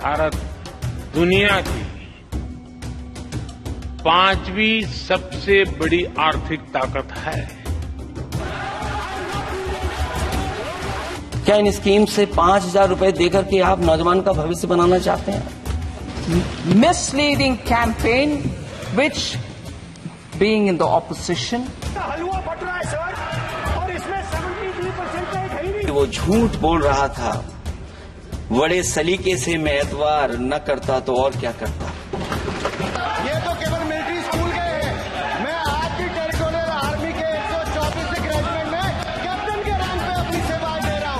भारत दुनिया की पांचवी सबसे बड़ी आर्थिक ताकत है। क्या इन स्कीम से 5,000 रुपए देकर के आप नौजवान का भविष्य बनाना चाहते हैं? Misleading campaign, which being in the opposition, हलवा बट रहा है सर, और इसमें 73% का है ही नहीं। वो झूठ बोल रहा था, बड़े सलीके से मैं एतवार न करता तो और क्या करता। ये तो केवल मिलिट्री स्कूल गए हैं। मैं आज भी टेरिटोरियल आर्मी के 134 रेजिमेंट में कैप्टन के रैंक पे अपनी सेवाएं दे रहा हूं।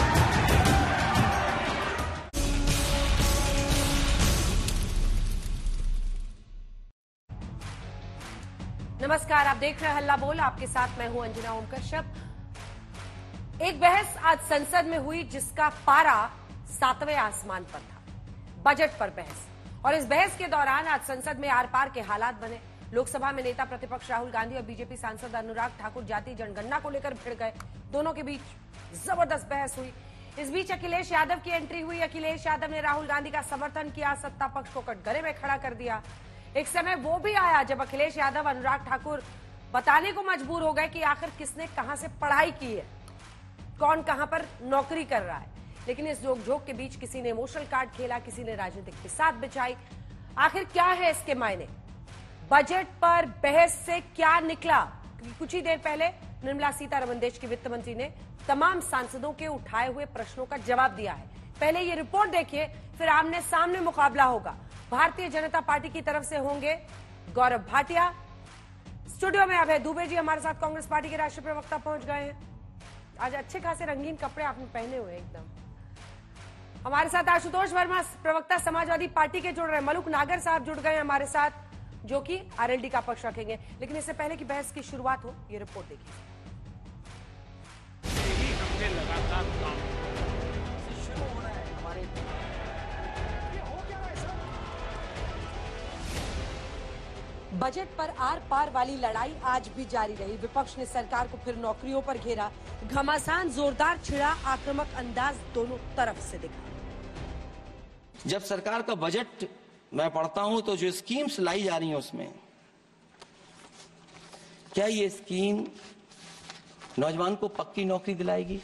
नमस्कार, आप देख रहे हैं हल्ला बोल। आपके साथ मैं हूं अंजना ओम कश्यप। एक बहस आज संसद में हुई जिसका पारा 7वें आसमान पर था। बजट पर बहस, और इस बहस के दौरान आज संसद में आर पार के हालात बने। लोकसभा में नेता प्रतिपक्ष राहुल गांधी और बीजेपी सांसद अनुराग ठाकुर जाति जनगणना को लेकर भिड़ गए। दोनों के बीच जबरदस्त बहस हुई। इस बीच अखिलेश यादव की एंट्री हुई। अखिलेश यादव ने राहुल गांधी का समर्थन किया, सत्ता पक्ष को कटघरे में खड़ा कर दिया। एक समय वो भी आया जब अखिलेश यादव अनुराग ठाकुर बताने को मजबूर हो गए कि आखिर किसने कहां से पढ़ाई की है, कौन कहां पर नौकरी कर रहा है। लेकिन इस जोक के बीच किसी ने इमोशनल कार्ड खेला, किसी ने राजनीतिक फिसाद बिछाई। आखिर क्या है इसके मायने? बजट पर बहस से क्या निकला? क्योंकि कुछ ही देर पहले निर्मला सीतारमण, देश की वित्त मंत्री, ने तमाम सांसदों के उठाए हुए प्रश्नों का जवाब दिया है। पहले ये रिपोर्ट देखिए, फिर आमने सामने मुकाबला होगा। भारतीय जनता पार्टी की तरफ से होंगे गौरव भाटिया। स्टूडियो में अभय दुबे जी हमारे साथ कांग्रेस पार्टी के राष्ट्रीय प्रवक्ता पहुंच गए हैं। आज अच्छे खासे रंगीन कपड़े आपने पहने हुए एकदम। हमारे साथ आशुतोष वर्मा, प्रवक्ता समाजवादी पार्टी के जुड़ रहे हैं। मलुक नागर साहब जुड़ गए हमारे साथ, जो कि आरएलडी का पक्ष रखेंगे। लेकिन इससे पहले कि बहस की शुरुआत हो, ये रिपोर्ट देखिए। हमने लगातार काम शुरू हो रहा है हमारे बजट पर आर पार वाली लड़ाई आज भी जारी रही। विपक्ष ने सरकार को फिर नौकरियों पर घेरा। घमासान जोरदार छिड़ा, आक्रामक अंदाज दोनों तरफ से दिखा। जब सरकार का बजट मैं पढ़ता हूं तो जो स्कीम्स लाई जा रही हैं उसमें क्या ये स्कीम नौजवान को पक्की नौकरी दिलाएगी?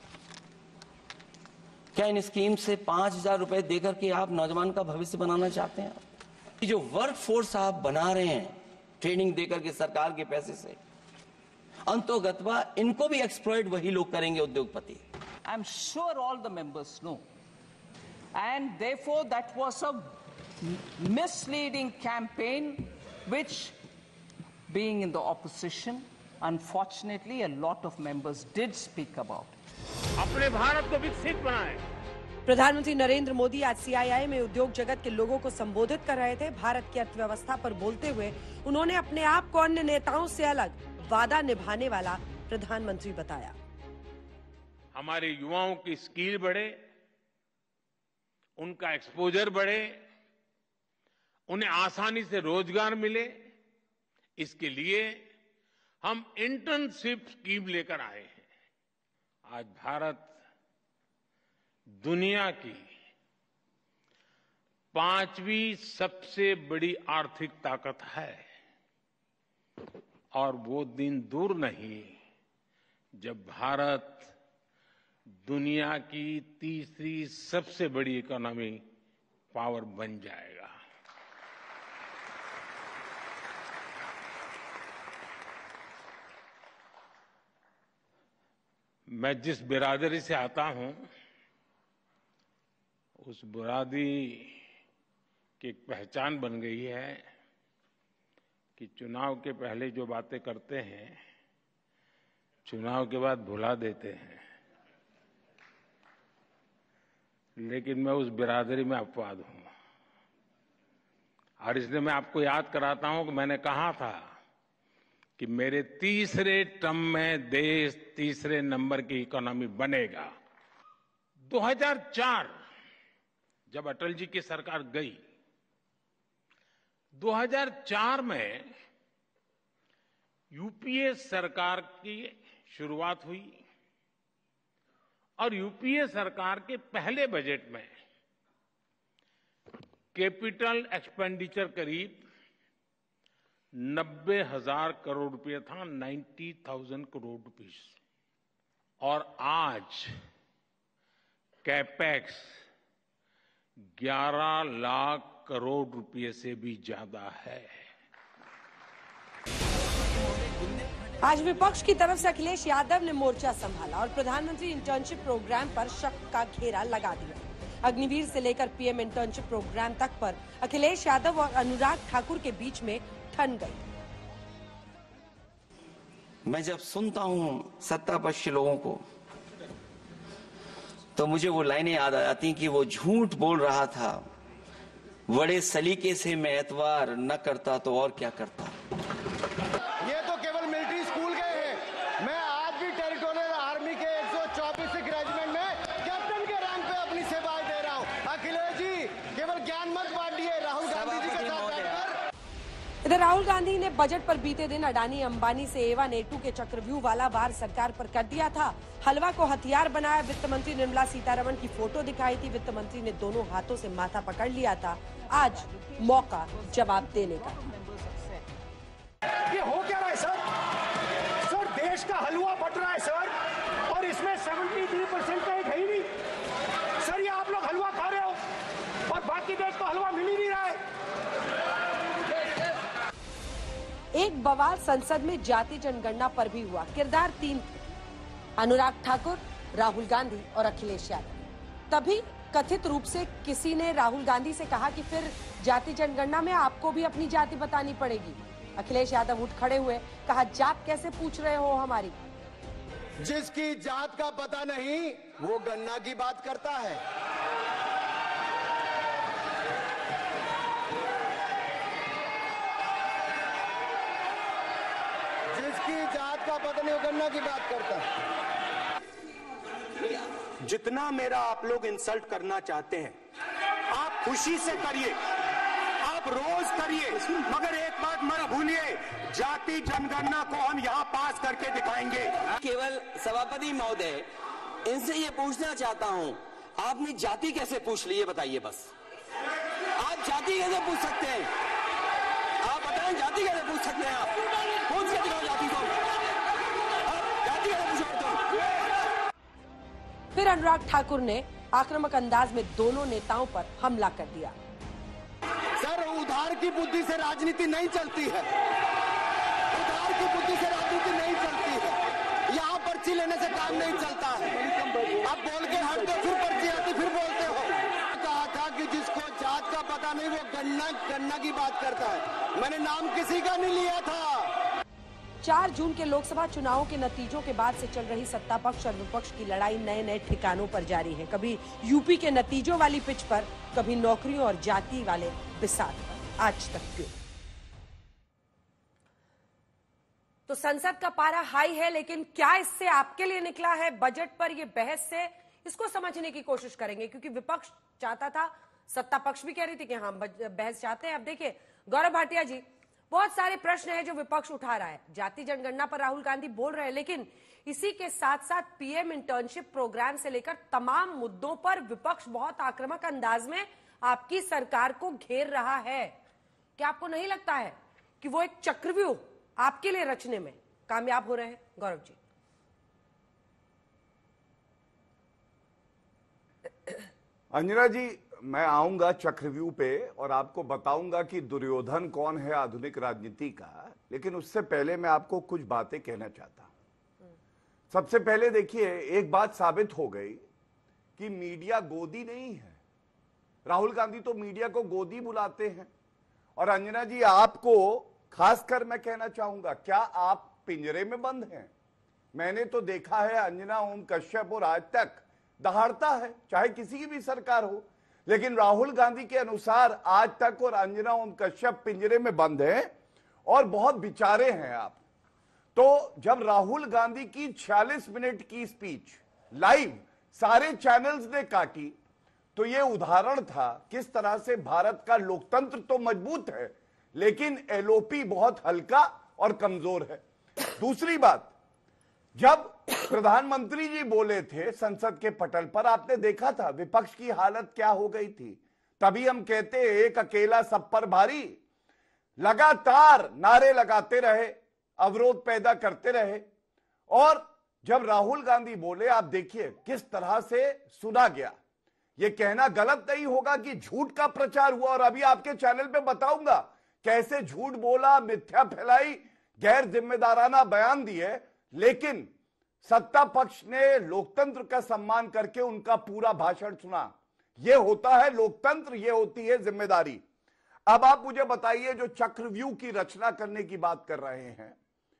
क्या इन स्कीम से 5,000 रुपए देकर के आप नौजवान का भविष्य बनाना चाहते हैं? ये जो वर्क फोर्स आप बना रहे हैं ट्रेनिंग देकर के सरकार के पैसे से, अंतोगत्वा इनको भी एक्सप्लॉइट वही लोग करेंगे, उद्योगपति। I'm sure all the members know. And therefore, that was a misleading campaign, which, being in the opposition, unfortunately, a lot of members did speak about. अपने भारत को विकसित बनाएं। प्रधानमंत्री नरेंद्र मोदी आज सीआईआई में उद्योग जगत के लोगों को संबोधित कर रहे थे। भारत की अर्थव्यवस्था पर बोलते हुए उन्होंने अपने आप को अन्य नेताओं से अलग, वादा निभाने वाला प्रधानमंत्री बताया। हमारे युवाओं की स्किल बढ़े, उनका एक्सपोजर बढ़े, उन्हें आसानी से रोजगार मिले, इसके लिए हम इंटर्नशिप स्कीम लेकर आए हैं। आज भारत दुनिया की पांचवी सबसे बड़ी आर्थिक ताकत है, और वो दिन दूर नहीं जब भारत दुनिया की तीसरी सबसे बड़ी इकोनॉमी पावर बन जाएगा। मैं जिस बिरादरी से आता हूं, उस बिरादरी की एक पहचान बन गई है कि चुनाव के पहले जो बातें करते हैं, चुनाव के बाद भुला देते हैं। लेकिन मैं उस बिरादरी में अपवाद हूं, और इसलिए मैं आपको याद कराता हूं कि मैंने कहा था कि मेरे तीसरे टर्म में देश तीसरे नंबर की इकोनॉमी बनेगा। 2004 जब अटल जी की सरकार गई, 2004 में यूपीए सरकार की शुरुआत हुई, और यूपीए सरकार के पहले बजट में कैपिटल एक्सपेंडिचर करीब 90,000 करोड़ रुपए था, 90,000 करोड़ रुपीस। और आज कैपेक्स 11 लाख करोड़ रुपए से भी ज्यादा है। आज विपक्ष की तरफ से अखिलेश यादव ने मोर्चा संभाला और प्रधानमंत्री इंटर्नशिप प्रोग्राम पर शक का घेरा लगा दिया। अग्निवीर से लेकर पीएम इंटर्नशिप प्रोग्राम तक पर अखिलेश यादव और अनुराग ठाकुर के बीच में ठन गई। मैं जब सुनता हूँ सत्तापक्ष के लोगों को तो मुझे वो लाइनें याद आ जाती कि वो झूठ बोल रहा था, बड़े सलीके से मैं एतवार न करता तो और क्या करता। ये तो केवल मिलिट्री स्कूल गए हैं। मैं आज भी टेरिटोरियल आर्मी के 124 रेजिमेंट में कैप्टन के रैंक पे अपनी सेवाएं दे रहा हूं। अखिलेश जी केवल ज्ञान मत बांटिए, राहुल गांधी जी के साथ बैठकर। इधर राहुल गांधी ने बजट पर बीते दिन अडानी अंबानी से A1 A2 के चक्रव्यूह वाला वार सरकार पर कर दिया था। हलवा को हथियार बनाया। वित्त मंत्री निर्मला सीतारमण की फोटो दिखाई थी। वित्त मंत्री ने दोनों हाथों से माथा पकड़ लिया था। आज मौका जवाब देने का। ये हो क्या रहा है सर? सर देश का हलवा बट रहा है सर, और इसमें 73% का एक है ही नहीं सर। ये आप लोग हलवा खा रहे हो और बाकी देश को हलवा मिल ही नहीं रहा है। एक बवाल संसद में जाति जनगणना पर भी हुआ। किरदार 3 थे, अनुराग ठाकुर, राहुल गांधी और अखिलेश यादव। तभी कथित रूप से किसी ने राहुल गांधी से कहा कि फिर जाति जनगणना में आपको भी अपनी जाति बतानी पड़ेगी। अखिलेश यादव उठ खड़े हुए, कहा जात कैसे पूछ रहे हो हमारी। जिसकी जात का पता नहीं वो गन्ना की बात करता है। जिसकी जात का पता नहीं वो गन्ना की बात करता है। जितना मेरा आप लोग इंसल्ट करना चाहते हैं आप खुशी से करिए, आप रोज करिए, मगर एक बात मत भूलिए, जाति जनगणना को हम यहाँ पास करके दिखाएंगे। केवल सभापति महोदय, इनसे ये पूछना चाहता हूँ, आपने जाति कैसे पूछ ली ये बताइए बस। आप जाति कैसे पूछ सकते हैं? आप बताएं जाति कैसे पूछ सकते हैं? आप पूछ के दिखाओ जाति को। जाति कैसे पूछो तुम? फिर अनुराग ठाकुर ने आक्रामक अंदाज में दोनों नेताओं पर हमला कर दिया। सर उधार की बुद्धि से राजनीति नहीं चलती है। उधार की बुद्धि से राजनीति नहीं चलती है। यहाँ पर्ची लेने से काम नहीं चलता है। आप बोल के हटते हो, फिर पर्ची आती, फिर बोलते हो। कहा था कि जिसको जात का पता नहीं वो गन्ना की बात करता है। मैंने नाम किसी का नहीं लिया था। 4 जून के लोकसभा चुनावों के नतीजों के बाद से चल रही सत्ता पक्ष और विपक्ष की लड़ाई नए नए ठिकानों पर जारी है। कभी यूपी के नतीजों वाली पिच पर, कभी नौकरियों और जाति वाले बिसात पर। आज तक क्यों? तो संसद का पारा हाई है, लेकिन क्या इससे आपके लिए निकला है बजट पर ये बहस से, इसको समझने की कोशिश करेंगे। क्योंकि विपक्ष चाहता था, सत्ता पक्ष भी कह रही थी कि हाँ बहस चाहते हैं। अब देखिए गौरव भाटिया जी, बहुत सारे प्रश्न हैं जो विपक्ष उठा रहा है। जाति जनगणना पर राहुल गांधी बोल रहे हैं, लेकिन इसी के साथ साथ पीएम इंटर्नशिप प्रोग्राम से लेकर तमाम मुद्दों पर विपक्ष बहुत आक्रामक अंदाज में आपकी सरकार को घेर रहा है। क्या आपको नहीं लगता है कि वो एक चक्रव्यूह आपके लिए रचने में कामयाब हो रहे हैं? गौरव जी। अंजना जी, मैं आऊंगा चक्रव्यूह पे और आपको बताऊंगा कि दुर्योधन कौन है आधुनिक राजनीति का, लेकिन उससे पहले मैं आपको कुछ बातें कहना चाहता हूं। सबसे पहले देखिए, एक बात साबित हो गई कि मीडिया गोदी नहीं है। राहुल गांधी तो मीडिया को गोदी बुलाते हैं। और अंजना जी, आपको खासकर मैं कहना चाहूंगा, क्या आप पिंजरे में बंद हैं? मैंने तो देखा है अंजना ओम कश्यप और आज तक दहाड़ता है, चाहे किसी की भी सरकार हो, लेकिन राहुल गांधी के अनुसार आज तक और अंजना ओम कश्यप पिंजरे में बंद हैं और बहुत बेचारे हैं आप। तो जब राहुल गांधी की 46 मिनट की स्पीच लाइव सारे चैनल्स ने काटी, तो यह उदाहरण था किस तरह से भारत का लोकतंत्र तो मजबूत है, लेकिन एलओपी बहुत हल्का और कमजोर है। दूसरी बात, जब प्रधानमंत्री जी बोले थे संसद के पटल पर, आपने देखा था विपक्ष की हालत क्या हो गई थी। तभी हम कहते हैं एक अकेला सब पर भारी। लगातार नारे लगाते रहे, अवरोध पैदा करते रहे, और जब राहुल गांधी बोले, आप देखिए किस तरह से सुना गया। यह कहना गलत नहीं होगा कि झूठ का प्रचार हुआ, और अभी आपके चैनल पे बताऊंगा कैसे झूठ बोला, मिथ्या फैलाई, गैर जिम्मेदाराना बयान दिए, लेकिन सत्ता पक्ष ने लोकतंत्र का सम्मान करके उनका पूरा भाषण सुना। यह होता है लोकतंत्र, यह होती है जिम्मेदारी। अब आप मुझे बताइए, जो चक्रव्यूह की रचना करने की बात कर रहे हैं,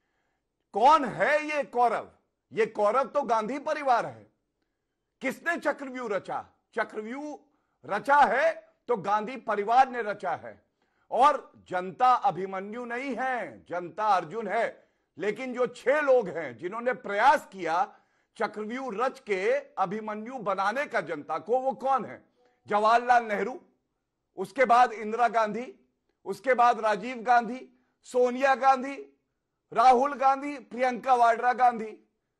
कौन है ये कौरव? ये कौरव तो गांधी परिवार है। किसने चक्रव्यूह रचा? चक्रव्यूह रचा है तो गांधी परिवार ने रचा है, और जनता अभिमन्यु नहीं है, जनता अर्जुन है। लेकिन जो 6 लोग हैं जिन्होंने प्रयास किया चक्रव्यूह रच के अभिमन्यु बनाने का जनता को, वो कौन है? जवाहरलाल नेहरू, उसके बाद इंदिरा गांधी, उसके बाद राजीव गांधी, सोनिया गांधी, राहुल गांधी, प्रियंका वाड्रा गांधी।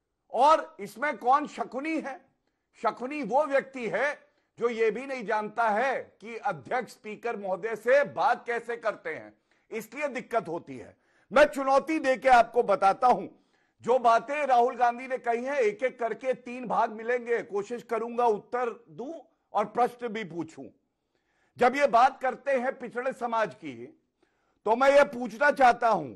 और इसमें कौन शकुनी है? शकुनी वो व्यक्ति है जो ये भी नहीं जानता है कि अध्यक्ष स्पीकर महोदय से बात कैसे करते हैं, इसलिए दिक्कत होती है। मैं चुनौती देके आपको बताता हूं, जो बातें राहुल गांधी ने कही हैं, एक एक करके 3 भाग मिलेंगे, कोशिश करूंगा उत्तर दूं और प्रश्न भी पूछूं। जब ये बात करते हैं पिछड़े समाज की, तो मैं ये पूछना चाहता हूं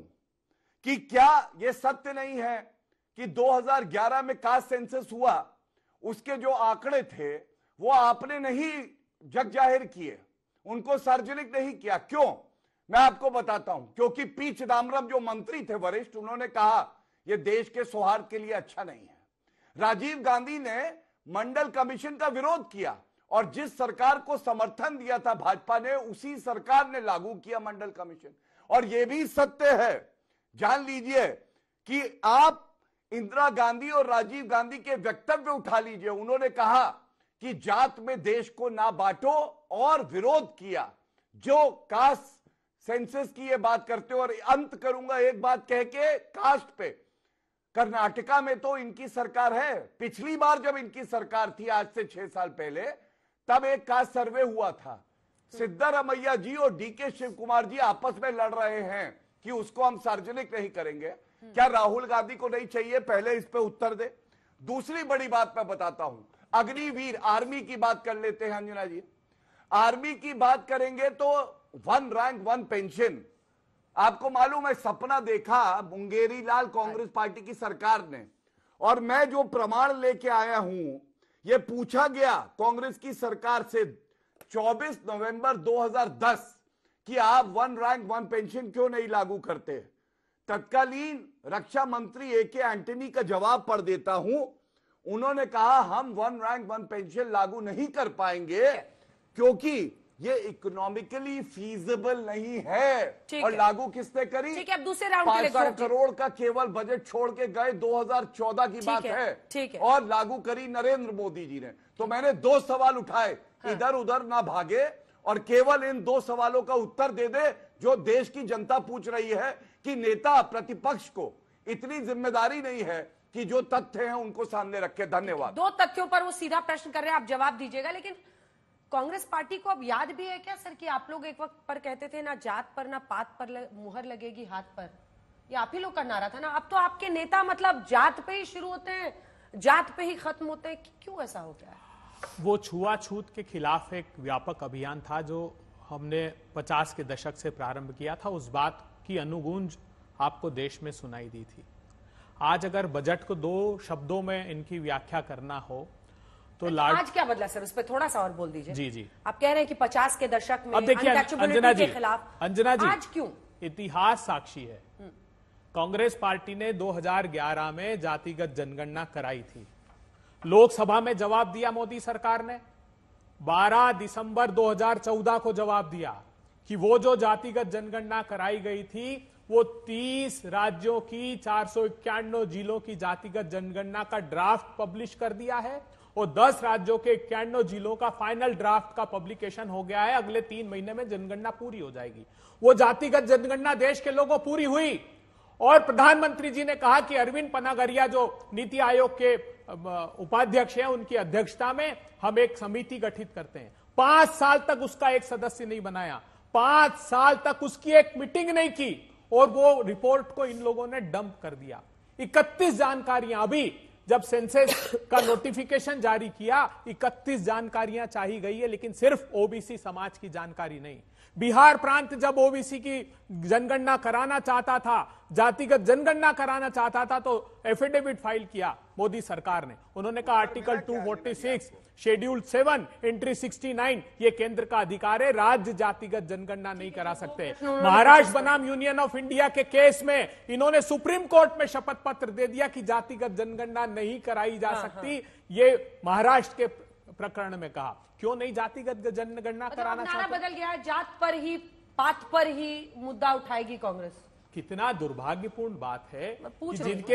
कि क्या ये सत्य नहीं है कि 2011 में कास्ट सेंसस हुआ, उसके जो आंकड़े थे वो आपने नहीं जग जाहिर किए, उनको सार्वजनिक नहीं किया? क्यों? मैं आपको बताता हूं, क्योंकि पी चिदम्बरम जो मंत्री थे वरिष्ठ, उन्होंने कहा यह देश के सौहार्द के लिए अच्छा नहीं है। राजीव गांधी ने मंडल कमीशन का विरोध किया, और जिस सरकार को समर्थन दिया था भाजपा ने, उसी सरकार ने लागू किया मंडल कमीशन। और यह भी सत्य है, जान लीजिए कि आप इंदिरा गांधी और राजीव गांधी के वक्तव्य उठा लीजिए, उन्होंने कहा कि जात में देश को ना बांटो, और विरोध किया जो कास्ट सेंसस की ये बात करते हो। और अंत करूंगा एक बात कह के कास्ट पे, कर्नाटका में तो इनकी सरकार है। पिछली बार जब इनकी सरकार थी, आज से 6 साल पहले, तब एक कास्ट सर्वे हुआ था। सिद्धारमैया जी और डीके शिव कुमार जी आपस में लड़ रहे हैं कि उसको हम सार्वजनिक नहीं करेंगे। क्या राहुल गांधी को नहीं चाहिए? पहले इस पे उत्तर दे। दूसरी बड़ी बात मैं बताता हूं, अग्निवीर आर्मी की बात कर लेते हैं अंजना जी। आर्मी की बात करेंगे तो 1 रैंक 1 पेंशन, आपको मालूम है, सपना देखा मुंगेरी लाल कांग्रेस पार्टी की सरकार ने, और मैं जो प्रमाण लेके आया हूं, यह पूछा गया कांग्रेस की सरकार से 24 नवंबर 2010 कि आप 1 रैंक 1 पेंशन क्यों नहीं लागू करते। तत्कालीन रक्षा मंत्री ए.के. एंटनी का जवाब पढ़ देता हूं। उन्होंने कहा हम 1 रैंक 1 पेंशन लागू नहीं कर पाएंगे क्योंकि ये इकोनॉमिकली फीजिबल नहीं है। और लागू किसने करी? ठीक है, अब दूसरे राउंड के लिए 500 करोड़ का केवल बजट छोड़ के गए, 2014 की बात है, और लागू करी नरेंद्र मोदी जी ने। तो मैंने 2 सवाल उठाए, इधर उधर ना भागे, और केवल इन 2 सवालों का उत्तर दे दे जो देश की जनता पूछ रही है कि नेता प्रतिपक्ष को इतनी जिम्मेदारी नहीं है कि जो तथ्य हैं उनको सामने रखे। धन्यवाद। 2 तथ्यों पर वो सीधा प्रश्न कर रहे हैं, आप जवाब दीजिएगा। लेकिन कांग्रेस पार्टी को अब याद भी है क्या सर कि आप लोग एक वक्त पर कहते थे ना जात पर ना पात पर मुहर लगेगी हाथ पर, ये आप ही लोग का नारा था ना। अब तो आपके नेता मतलब जात पे ही शुरू होते हैं, जात पे ही खत्म होते हैं, क्यों ऐसा हो गया है? वो छुआछूत के खिलाफ एक व्यापक अभियान था जो हमने 50 के दशक से प्रारंभ किया था। उस बात की अनुगूंज आपको देश में सुनाई दी थी। आज अगर बजट को 2 शब्दों में इनकी व्याख्या करना हो तो आज क्या बदला सर, उस पर थोड़ा सा और बोल दीजिए। जी जी, आप कह रहे हैं कि 50 के दशक में अब देखिए अंजना जी, अंजना जी, आज क्यों? इतिहास साक्षी है। कांग्रेस पार्टी ने 2011 में जातिगत जनगणना कराई थी। लोकसभा में जवाब दिया मोदी सरकार ने, 12 दिसंबर 2014 को जवाब दिया कि वो जो जातिगत जनगणना कराई गई थी वो 30 राज्यों की 491 जिलों की जातिगत जनगणना का ड्राफ्ट पब्लिश कर दिया है, और 10 राज्यों के 91 जिलों का फाइनल ड्राफ्ट का पब्लिकेशन हो गया है। अगले 3 महीने में जनगणना पूरी हो जाएगी। वो जातिगत जनगणना देश के लोगों पूरी हुई, और प्रधानमंत्री जी ने कहा कि अरविंद पनागरिया जो नीति आयोग के उपाध्यक्ष हैं, उनकी अध्यक्षता में हम एक समिति गठित करते हैं। 5 साल तक उसका एक सदस्य नहीं बनाया, 5 साल तक उसकी एक मीटिंग नहीं की और वो रिपोर्ट को इन लोगों ने डंप कर दिया। 31 जानकारियां, अभी जब सेंसस का नोटिफिकेशन जारी किया 31 जानकारियां चाही गई है, लेकिन सिर्फ ओबीसी समाज की जानकारी नहीं। बिहार प्रांत जब ओबीसी की जनगणना कराना चाहता था, जातिगत जनगणना कराना चाहता था, तो एफिडेविट फाइल किया मोदी सरकार ने। उन्होंने कहा आर्टिकल 246 शेड्यूल 7 एंट्री 69 ये केंद्र का अधिकार है, राज्य जातिगत जनगणना नहीं करा सकते। महाराष्ट्र बनाम यूनियन ऑफ इंडिया के केस में इन्होंने सुप्रीम कोर्ट में शपथ पत्र दे दिया कि जातिगत जनगणना नहीं कराई जा सकती। ये महाराष्ट्र के प्रकरण में कहा, क्यों नहीं जातिगत जनगणना कराना चाहते? बदल गया, जात पर ही, पात पर ही मुद्दा उठाएगी कांग्रेस। कितना दुर्भाग्यपूर्ण बात है कि जिनके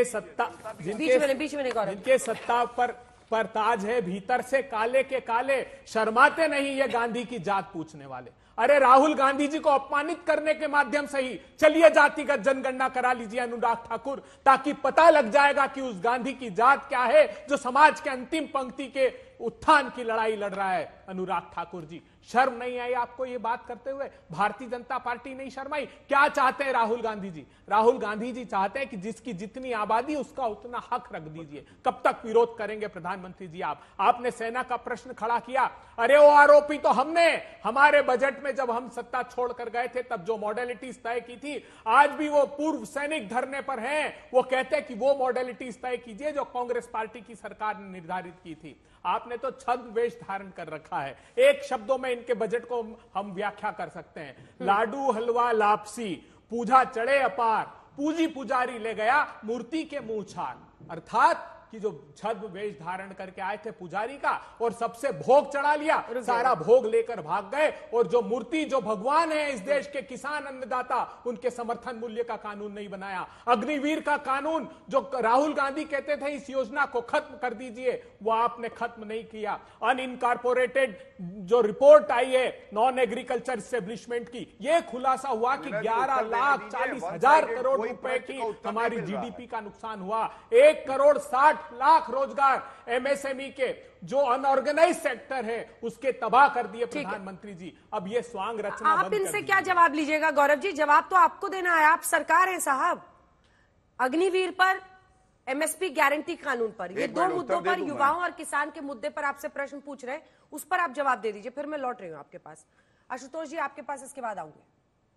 सत्ता पर ताज है, भीतर से काले के काले, शर्माते नहीं ये गांधी की जात पूछने वाले। अरे राहुल गांधी जी को अपमानित करने के माध्यम से ही चलिए जातिगत जनगणना करा लीजिए अनुराग ठाकुर, ताकि पता लग जाएगा कि उस गांधी की जात क्या है जो समाज के अंतिम पंक्ति के उत्थान की लड़ाई लड़ रहा है। अनुराग ठाकुर जी, शर्म नहीं आई आपको ये बात करते हुए? भारतीय जनता पार्टी नहीं शर्माई? क्या चाहते हैं राहुल गांधी जी? राहुल गांधी जी चाहते हैं कि जिसकी जितनी आबादी उसका उतना हक रख दीजिए। कब तक विरोध करेंगे प्रधानमंत्री जी? आपने सेना का प्रश्न खड़ा किया, अरे वो आरोपी तो हमने, हमारे बजट में जब हम सत्ता छोड़कर गए थे तब जो मॉडलिटीज तय की थी, आज भी वो पूर्व सैनिक धरने पर हैं। वो कहते हैं कि वो मॉडलिटीज तय कीजिए जो कांग्रेस पार्टी की सरकार ने निर्धारित की थी। आपने तो छद्म वेश धारण कर रखा है। एक शब्दों में इनके बजट को हम व्याख्या कर सकते हैं, लाडू हलवा लापसी, पूजा चढ़े अपार, पूजी पुजारी ले गया मूर्ति के मुंह छाल। अर्थात कि जो छद्म वेश धारण करके आए थे पुजारी का और सबसे भोग चढ़ा लिया, सारा भोग लेकर भाग गए, और जो मूर्ति, जो भगवान है इस देश के किसान अन्नदाता, उनके समर्थन मूल्य का कानून नहीं बनाया। अग्निवीर का कानून जो राहुल गांधी कहते थे इस योजना को खत्म कर दीजिए, वो आपने खत्म नहीं किया। अनइनकॉर्पोरेटेड जो रिपोर्ट आई है नॉन एग्रीकल्चर एस्टेब्लिशमेंट की, यह खुलासा हुआ कि 11,40,000 करोड़ रुपए की हमारी जीडीपी का नुकसान हुआ। 1,60,00,000 रोजगार एमएसएमई के जो अनऑर्गेनाइज सेक्टर है उसके तबाह कर दिए प्रधानमंत्री जी। अब ये स्वांग रचना आप इनसे क्या जवाब लीजिएगा? गौरव जी, जवाब तो आपको देना है, आप सरकार है साहब। अग्निवीर पर, एमएसपी गारंटी कानून पर, ये दो मुद्दों पर, युवाओं और किसान के मुद्दे पर आपसे प्रश्न पूछ रहे हैं, उस पर आप जवाब दे दीजिए, फिर मैं लौट रही हूं आपके पास। आशुतोष जी आपके पास इसके बाद आऊंगे।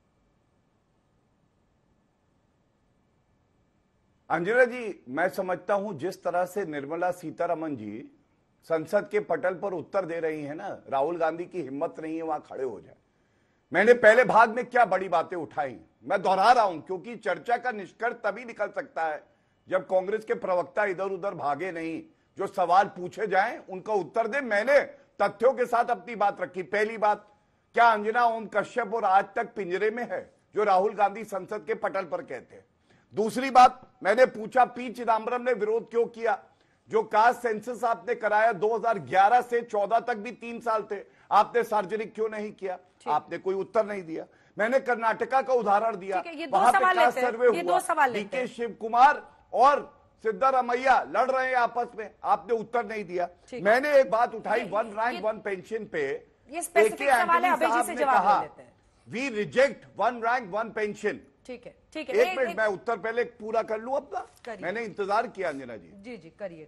अंजना जी, मैं समझता हूं जिस तरह से निर्मला सीतारमण जी संसद के पटल पर उत्तर दे रही हैं ना, राहुल गांधी की हिम्मत नहीं है वहां खड़े हो जाए। मैंने पहले भाग में क्या बड़ी बातें उठाई, मैं दोहरा रहा हूं, क्योंकि चर्चा का निष्कर्ष तभी निकल सकता है जब कांग्रेस के प्रवक्ता इधर उधर भागे नहीं, जो सवाल पूछे जाएं उनका उत्तर दे। मैंने तथ्यों के साथ अपनी बात रखी। पहली बात, क्या अंजना ओम कश्यप और आज तक पिंजरे में है जो राहुल गांधी संसद के पटल पर कहते हैं? दूसरी बात, मैंने पूछा पी चिदम्बरम ने विरोध क्यों किया? जो कास्ट सेंसस आपने कराया 2011 से 14 तक भी 3 साल थे, आपने सार्वजनिक क्यों नहीं किया? आपने कोई उत्तर नहीं दिया। मैंने कर्नाटका का उदाहरण दिया, वहां पे कास्ट सर्वे हुआ, डीके शिव कुमार और सिद्धारमैया लड़ रहे हैं आपस में, आपने उत्तर नहीं दिया। मैंने एक बात उठाई वन रैंक वन पेंशन पे, we reject one rank one pension. ठीक है, एक मिनट, मैं उत्तर पहले पूरा कर लूं अपना, मैंने इंतजार किया अंजना जी। जी करिए।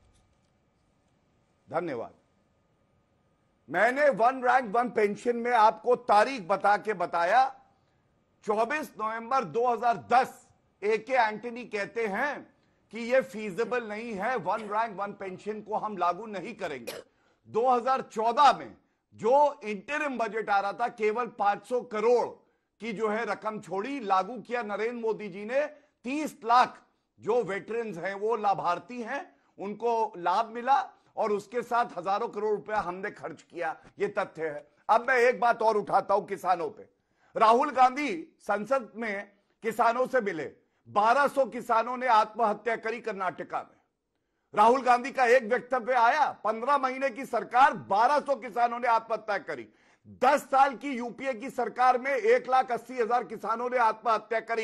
धन्यवाद। मैंने वन रैंक वन पेंशन में आपको तारीख बता के बताया 24 नवंबर 2010। ए.के. एंटनी कहते हैं कि यह फीजिबल नहीं है, वन रैंक वन पेंशन को हम लागू नहीं करेंगे। 2014 में जो इंटरिम बजट आ रहा था, केवल 500 करोड़ की जो है रकम छोड़ी, लागू किया नरेंद्र मोदी जी ने। 30 लाख जो वेटरन्स हैं, वो लाभार्थी हैं, उनको लाभ मिला, और उसके साथ हजारों करोड़ रुपया हमने खर्च किया, ये तथ्य है। अब मैं एक बात और उठाता हूं किसानों पे। राहुल गांधी संसद में किसानों से मिले, 1200 किसानों ने आत्महत्या करी कर्नाटका में। राहुल गांधी का एक वक्तव्य आया, 15 महीने की सरकार, 1200 किसानों ने आत्महत्या करी। 10 साल की यूपीए की सरकार में 1,80,000 किसानों ने आत्महत्या करी।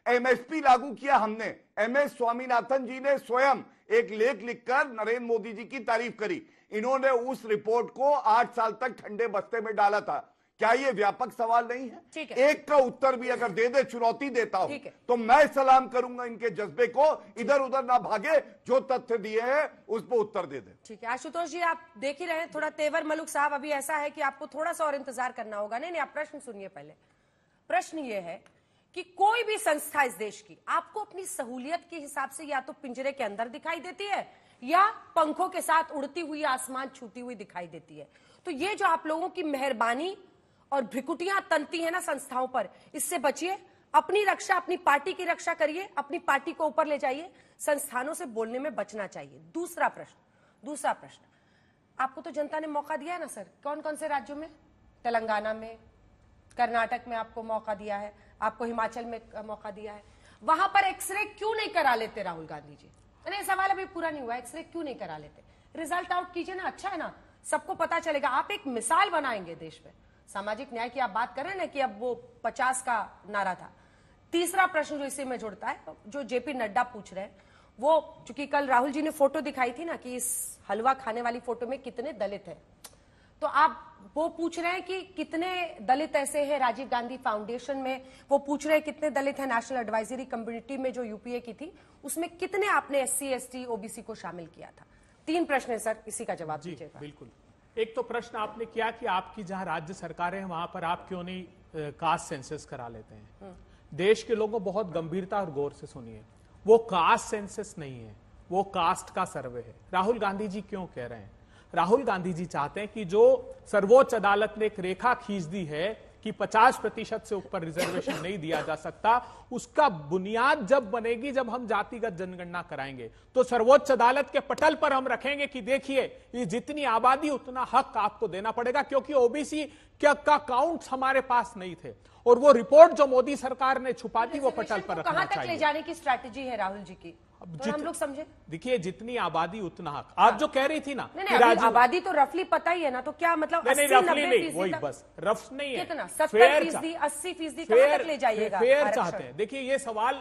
एमएसपी लागू किया हमने। एमएस स्वामीनाथन जी ने स्वयं एक लेख लिखकर नरेंद्र मोदी जी की तारीफ करी। इन्होंने उस रिपोर्ट को 8 साल तक ठंडे बस्ते में डाला था। क्या ये व्यापक सवाल नहीं है? एक का उत्तर भी अगर दे दे, चुनौती देता हूं, तो मैं सलाम करूंगा इनके जज्बे को। इधर उधर ना भागे, जो तथ्य दिए हैं उस पर उत्तर दे दे। ठीक है आशुतोष जी, आप देख ही रहे थोड़ा तेवर मलुक साहब, अभी ऐसा है कि आपको थोड़ा सा और इंतजार करना होगा। नहीं आप प्रश्न सुनिए पहले। प्रश्न ये है कि कोई भी संस्था इस देश की आपको अपनी सहूलियत के हिसाब से या तो पिंजरे के अंदर दिखाई देती है या पंखों के साथ उड़ती हुई आसमान छूती हुई दिखाई देती है। तो ये जो आप लोगों की मेहरबानी और भ्रिकुटियां तनती है ना संस्थाओं पर, इससे बचिए। अपनी रक्षा, अपनी पार्टी की रक्षा करिए, अपनी पार्टी को ऊपर ले जाइए। संस्थानों से बोलने में बचना चाहिए। दूसरा प्रश्न, आपको तो जनता ने मौका दिया है ना सर, कौन कौन से राज्यों में? तेलंगाना में, कर्नाटक में आपको मौका दिया है, आपको हिमाचल में मौका दिया है। वहां पर एक्सरे क्यों नहीं करा लेते राहुल गांधी जी? अरे सवाल अभी पूरा नहीं हुआ, एक्सरे क्यों नहीं करा लेते? रिजल्ट आउट कीजिए ना, अच्छा है ना, सबको पता चलेगा। आप एक मिसाल बनाएंगे देश में। सामाजिक न्याय की आप बात कर रहे हैं ना कि अब वो 50 का नारा था। तीसरा प्रश्न जो इसी में जुड़ता है, जो जेपी नड्डा पूछ रहे हैं, वो चूंकि कल राहुल जी ने फोटो दिखाई थी ना कि इस हलवा खाने वाली फोटो में कितने दलित हैं, तो आप वो पूछ रहे हैं कि कितने दलित ऐसे हैं राजीव गांधी फाउंडेशन में, वो पूछ रहे हैं कितने दलित हैं नेशनल एडवाइजरी कम्युनिटी में जो यूपीए की थी, उसमें कितने आपने एससी एसटी ओबीसी को शामिल किया था? 3 प्रश्न है सर, इसी का जवाब दीजिएगा। बिल्कुल। एक तो प्रश्न आपने किया कि आपकी जहां राज्य सरकारें हैं वहां पर आप क्यों नहीं कास्ट सेंसस करा लेते हैं। देश के लोगों बहुत गंभीरता और गौर से सुनिए, वो कास्ट सेंसस नहीं है, वो कास्ट का सर्वे है। राहुल गांधी जी क्यों कह रहे हैं? राहुल गांधी जी चाहते हैं कि जो सर्वोच्च अदालत ने एक रेखा खींच दी है कि 50% से ऊपर रिजर्वेशन नहीं दिया जा सकता, उसका बुनियाद जब बनेगी जब हम जातिगत जनगणना कराएंगे, तो सर्वोच्च अदालत के पटल पर हम रखेंगे कि देखिए ये जितनी आबादी उतना हक आपको देना पड़ेगा, क्योंकि ओबीसी का काउंट हमारे पास नहीं थे। और वो रिपोर्ट जो मोदी सरकार ने छुपा दी वो पटल पर रखना चाहिए। कहां तक ले जाने की स्ट्रैटेजी है राहुल जी की, हम लोग समझे? देखिए जितनी आबादी उतना हक, आप जो कह रही थी ना, आबादी तो रफली पता ही है ना, तो क्या मतलब? नहीं, रफली नहीं, वही बस रफ नहीं है, कितना 70%, 80% कहां तक ले जाइएगा? फेयर चाहते हैं। देखिए ये सवाल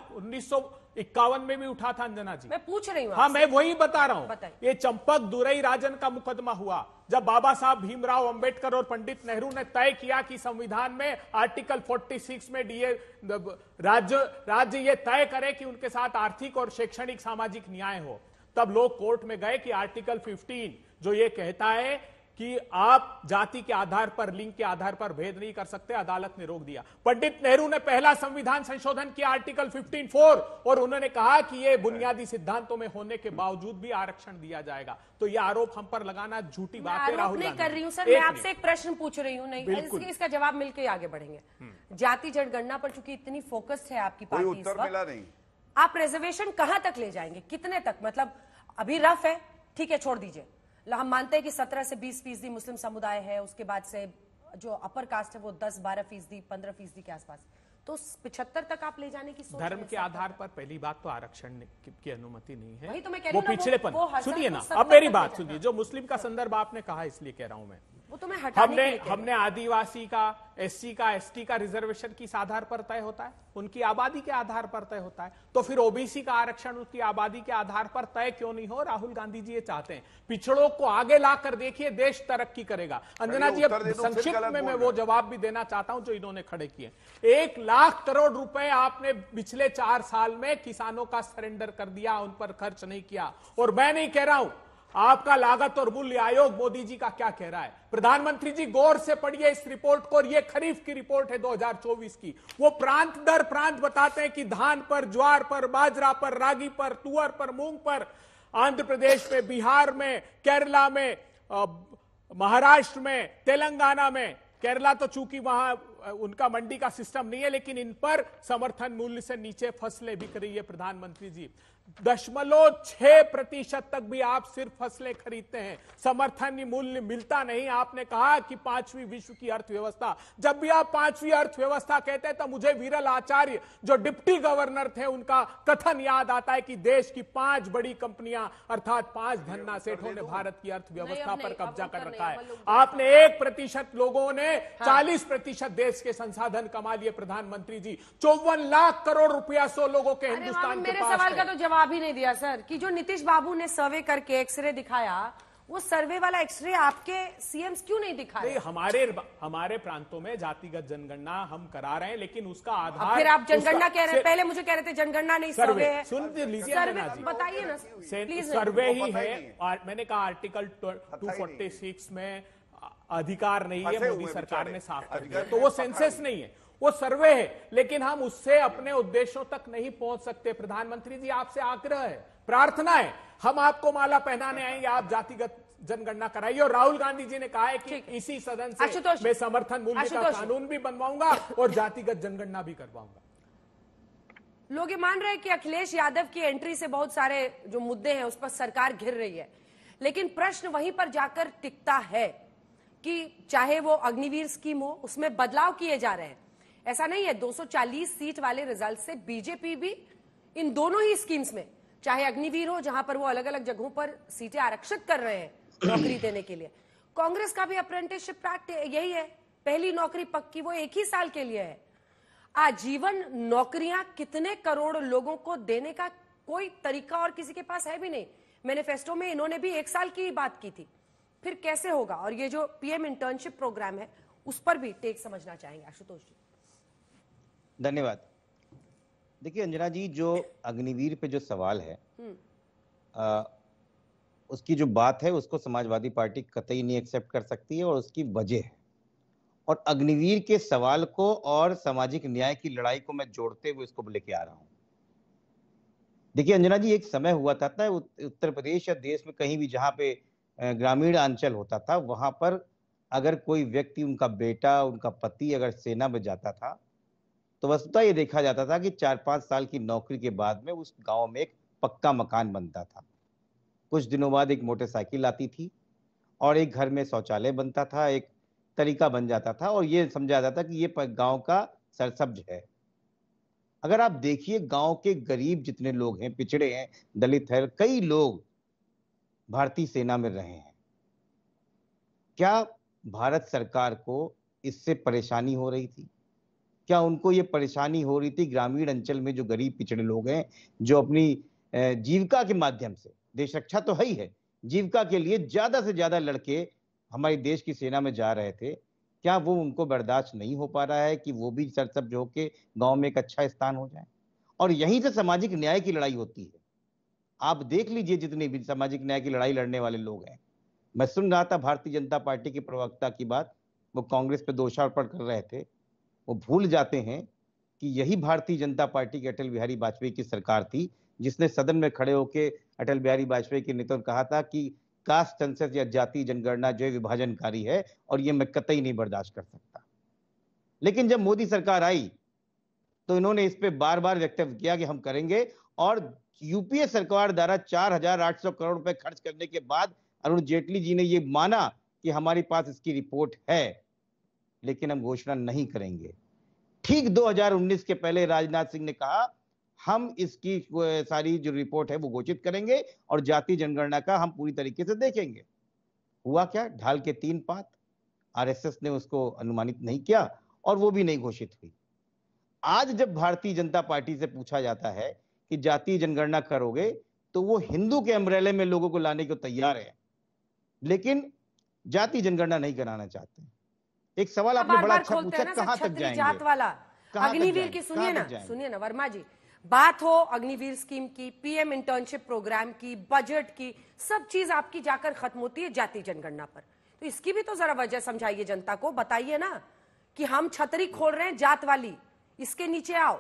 1951 में भी उठा था अंजना जी, मैं पूछ रही हूँ। हाँ मैं वही बता रहा हूँ। ये चंपक दुरई राजन का मुकदमा हुआ जब बाबा साहब भीमराव अंबेडकर और पंडित नेहरू ने तय किया कि संविधान में आर्टिकल 46 में राज्य ये तय करे कि उनके साथ आर्थिक और शैक्षणिक सामाजिक न्याय हो। तब लोग कोर्ट में गए कि आर्टिकल 15 जो ये कहता है कि आप जाति के आधार पर, लिंग के आधार पर भेद नहीं कर सकते, अदालत ने रोक दिया। पंडित नेहरू ने पहला संविधान संशोधन किया आर्टिकल 15(4) और उन्होंने कहा कि ये बुनियादी सिद्धांतों में होने के बावजूद भी आरक्षण दिया जाएगा। तो ये आरोप हम पर लगाना झूठी बात है। राहुल नहीं कर रही हूँ सर, मैं आपसे एक प्रश्न पूछ रही हूँ, नहीं इसका जवाब मिलकर आगे बढ़ेंगे। जाति जनगणना पर चूंकि इतनी फोकस्ड है आपकी पार्टी इस वक्त, आप रिजर्वेशन कहां तक ले जाएंगे, कितने तक? मतलब अभी रफ है, ठीक है छोड़ दीजिए, हम मानते हैं कि 17 से 20% मुस्लिम समुदाय है, उसके बाद से जो अपर कास्ट है वो 10-12%, 15% के आसपास, तो 75 तक आप ले जाने की सोच? धर्म के आधार पर पहली बात तो आरक्षण की अनुमति नहीं है, वही तो मैं कह रही वो हूं, पिछड़ेपन। सुनिए ना, अब मेरी बात सुनिए, जो मुस्लिम का संदर्भ आपने कहा इसलिए कह रहा हूं मैं, वो तो मैं हटाने के लिए हमने आदिवासी का, एससी का, एसटी का रिजर्वेशन किस आधार पर तय होता है? उनकी आबादी के आधार पर तय होता है। तो फिर ओबीसी का आरक्षण उसकी आबादी के आधार पर तय क्यों नहीं हो? राहुल गांधी जी ये चाहते हैं। पिछड़ों को आगे लाकर देखिए, देश तरक्की करेगा। अंजना जी अब संक्षिप्त में मैं वो जवाब भी देना चाहता हूं जो इन्होंने खड़े किए। 1 लाख करोड़ रुपए आपने पिछले 4 साल में किसानों का सरेंडर कर दिया, उन पर खर्च नहीं किया। और मैं नहीं कह रहा हूं, आपका लागत और मूल्य आयोग मोदी जी का क्या कह रहा है। प्रधानमंत्री जी गौर से पढ़िए इस रिपोर्ट को, और ये खरीफ की रिपोर्ट है 2024 की। वो प्रांत दर प्रांत बताते हैं कि धान पर, ज्वार पर, बाजरा पर, रागी पर, तुअर पर, मूंग पर, आंध्र प्रदेश में, बिहार में, केरला में, महाराष्ट्र में, तेलंगाना में, केरला तो चूंकि वहां उनका मंडी का सिस्टम नहीं है, लेकिन इन पर समर्थन मूल्य से नीचे फसलें बिक रही है। प्रधानमंत्री जी 0.6% तक भी आप सिर्फ फसलें खरीदते हैं, समर्थन मूल्य मिलता नहीं। आपने कहा कि 5वीं विश्व की अर्थव्यवस्था, जब भी आप 5वीं अर्थव्यवस्था कहते हैं तो मुझे विरल आचार्य जो डिप्टी गवर्नर थे उनका कथन याद आता है कि देश की 5 बड़ी कंपनियां अर्थात 5 धन्ना सेठों ने भारत की अर्थव्यवस्था पर कब्जा कर रखा है। आपने 1% लोगों ने 40% देश के संसाधन कमा लिए। प्रधानमंत्री जी 54 लाख करोड़ रुपया 100 लोगों के हिंदुस्तान के मेरे पास सवाल का है। तो जवाब ही नहीं दिया सर कि जो नीतीश बाबू ने सर्वे करके एक्सरे दिखाया, वो सर्वे वाला एक्सरे आपके सीएम क्यों नहीं दिखाया? नहीं, हमारे प्रांतों में जातिगत जनगणना हम करा रहे हैं, लेकिन उसका आधार फिर आप जनगणना कह रहे हैं, पहले मुझे कह रहे थे जनगणना नहीं सर्वे है। सुन लीजिए, सर्वे बताइए ना प्लीज। सर्वे ही है, और मैंने कहा आर्टिकल 246 में अधिकार नहीं है, मोदी सरकार ने साफ कर दिया, तो वो सेंसस नहीं है, वो सर्वे है। लेकिन हम उससे अपने उद्देश्यों तक नहीं पहुंच सकते। प्रधानमंत्री जी आपसे आग्रह है, प्रार्थना है, हम आपको माला पहनाने आएंगे, आप जातिगत जनगणना कराइए। और राहुल गांधी जी ने कहा है कि इसी सदन से मैं समर्थन मूल्य का कानून भी बनवाऊंगा और जातिगत जनगणना भी करवाऊंगा। लोग ये मान रहे हैं कि अखिलेश यादव की एंट्री से बहुत सारे जो मुद्दे हैं उस पर सरकार घिर रही है, लेकिन प्रश्न वहीं पर जाकर टिकता है कि चाहे वो अग्निवीर स्कीम हो, उसमें बदलाव किए जा रहे हैं। ऐसा नहीं है, 240 सीट वाले रिजल्ट से बीजेपी भी इन दोनों ही स्कीम्स में, चाहे अग्निवीर हो जहां पर वो अलग अलग जगहों पर सीटें आरक्षित कर रहे हैं नौकरी देने के लिए, कांग्रेस का भी अप्रेंटिसशिप एक्ट यही है, पहली नौकरी पक्की वो 1 ही साल के लिए है। आजीवन नौकरियां कितने करोड़ लोगों को देने का कोई तरीका और किसी के पास है भी नहीं। मैनिफेस्टो में इन्होंने भी 1 साल की बात की थी, फिर कैसे होगा? और ये जो पीएम इंटर्नशिप प्रोग्राम है उस पर भी टेक समझना चाहेंगे आशुतोष जी। धन्यवाद। देखिए अंजना जी, जो अग्निवीर पे जो सवाल है, उसकी जो बात है उसको समाजवादी पार्टी कतई नहीं एक्सेप्ट कर सकती है, और उसकी वजह है। और अग्निवीर के सवाल को और सामाजिक न्याय की लड़ाई को मैं जोड़ते हुए इसको लेके आ रहा हूं। देखिए अंजना जी, एक समय हुआ था ना उत्तर प्रदेश या देश में कहीं भी जहां पे ग्रामीण अंचल होता था, वहां पर अगर कोई व्यक्ति, उनका बेटा, उनका पति अगर सेना में जाता था तो वस्तुतः ये देखा जाता था कि 4-5 साल की नौकरी के बाद में उस गांव में एक पक्का मकान बनता था, कुछ दिनों बाद एक मोटरसाइकिल आती थी, और एक घर में शौचालय बनता था, एक तरीका बन जाता था, और ये समझा जाता था कि ये गांव का सरसब्ज है। अगर आप देखिए, गांव के गरीब जितने लोग हैं, पिछड़े हैं, दलित हैं, कई लोग भारतीय सेना में रहे हैं। क्या भारत सरकार को इससे परेशानी हो रही थी? क्या उनको ये परेशानी हो रही थी? ग्रामीण अंचल में जो गरीब पिछड़े लोग हैं, जो अपनी जीविका के माध्यम से, देश रक्षा तो है ही है, जीविका के लिए ज्यादा से ज्यादा लड़के हमारे देश की सेना में जा रहे थे, क्या वो उनको बर्दाश्त नहीं हो पा रहा है कि वो भी सरसब्ज होके गांव में एक अच्छा स्थान हो जाए? और यहीं से सामाजिक न्याय की लड़ाई होती है। आप देख लीजिए, जितने भी सामाजिक न्याय की लड़ाई लड़ने वाले लोग हैं, मैं सुन रहा था भारतीय जनता पार्टी के प्रवक्ता की बात, वो कांग्रेस पे दोषारोपण कर रहे थे। वो भूल जाते हैं कि यही भारतीय जनता पार्टी की अटल बिहारी वाजपेयी की सरकार थी जिसने सदन में खड़े होकर अटल बिहारी वाजपेयी के नेतृत्व में कहा था कि कास्ट सेंसस या जाति जनगणना जो है विभाजनकारी है, और ये मैं कतई नहीं बर्दाश्त कर सकता। लेकिन जब मोदी सरकार आई तो इन्होंने इस पे बार बार वक्तव्य किया कि हम करेंगे, और यूपीए सरकार द्वारा 4,800 करोड़ रुपए खर्च करने के बाद अरुण जेटली जी ने ये माना कि हमारे पास इसकी रिपोर्ट है, लेकिन हम घोषणा नहीं करेंगे। ठीक 2019 के पहले राजनाथ सिंह ने कहा हम इसकी सारी जो रिपोर्ट है वो घोषित करेंगे और जाति जनगणना का हम पूरी तरीके से देखेंगे। हुआ क्या? ढाल के 3 पात। आरएसएस ने उसको अनुमानित नहीं किया और वो भी नहीं घोषित हुई। आज जब भारतीय जनता पार्टी से पूछा जाता है कि जाति जनगणना करोगे, तो वो हिंदू के अम्ब्रेले में लोगों को लाने को तैयार है, लेकिन जाति जनगणना नहीं कराना चाहते। एक सवाल आपने बड़ा अच्छा पूछा, कहां तक जाएंगे? जात वाला अग्निवीर की सुनिए ना वर्मा जी, बात हो अग्निवीर स्कीम की, पीएम इंटर्नशिप प्रोग्राम की, बजट की, सब चीज आपकी जाकर खत्म होती है जाति जनगणना पर। तो इसकी भी तो जरा वजह समझाइए जनता को, बताइए ना कि हम छतरी खोल रहे हैं जात वाली, इसके नीचे आओ।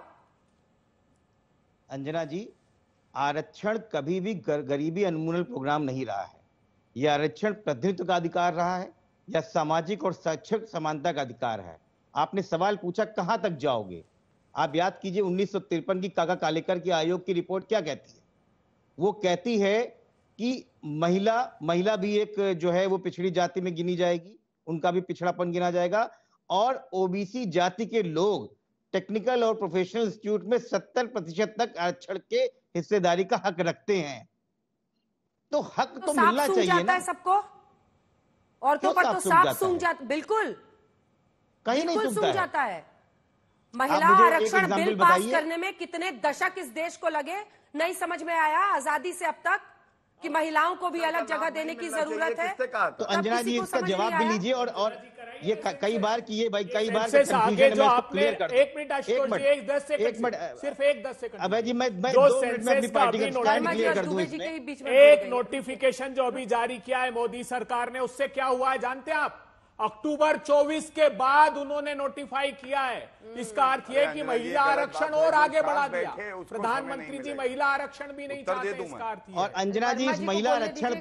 अंजना जी, आरक्षण कभी भी गरीबी उन्मूलन प्रोग्राम नहीं रहा है। यह आरक्षण प्रतिनिधित्व का अधिकार रहा है या सामाजिक और शैक्षिक समानता का अधिकार है। आपने सवाल पूछा कहां तक जाओगे? आप याद कीजिए 1953 की काका कालेकर की आयोग की रिपोर्ट क्या कहती है? वो कहती है कि महिला भी एक जो है वो पिछड़ी जाति में गिनी जाएगी, उनका भी पिछड़ापन गिना जाएगा, और ओबीसी जाति के लोग टेक्निकल और प्रोफेशनल इंस्टीट्यूट में 70% तक आरक्षण के हिस्सेदारी का हक रखते हैं। तो हक तो मिलना चाहिए ना सबको। औरतों पर तो साफ सूंघ जाता, बिल्कुल कहीं नहीं सूंघ जाता है। महिला आरक्षण बिल पास करने में कितने दशक इस देश को लगे, नहीं समझ में आया आजादी से अब तक कि महिलाओं को भी अलग जगह देने की जरूरत है। तो अंजना जी इसका जवाब भी लीजिए, और ये कई बार किए भाई, कई बार जो आपने 1 मिनट आशुतोष जी, 10 सेकंड सिर्फ 10 सेकंड अबे जी मैं 2 मिनट में अपनी पार्टी का स्टैंड क्लियर कर दूं इसमें। एक नोटिफिकेशन जो अभी जारी किया है मोदी सरकार ने, उससे क्या हुआ है जानते हैं आप? अक्टूबर 24 के बाद उन्होंने नोटिफाई किया है। इसका अर्थ यह कि महिला आरक्षण और आगे बढ़ा दिया। प्रधानमंत्री जी महिला आरक्षण भी नहीं चाहते, इसका अर्थ। और अंजना जी इस महिला आरक्षण